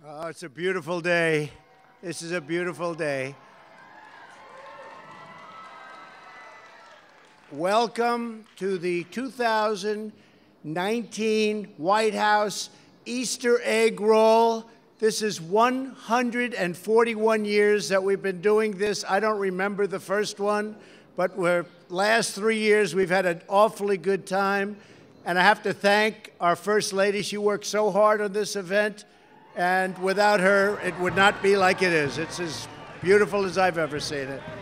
Oh, it's a beautiful day. This is a beautiful day. Welcome to the 2019 White House Easter egg roll. This is 141 years that we've been doing this. I don't remember the first one, but last 3 years we've had an awfully good time. And I have to thank our First Lady. She worked so hard on this event. And without her, it would not be like it is. It's as beautiful as I've ever seen it.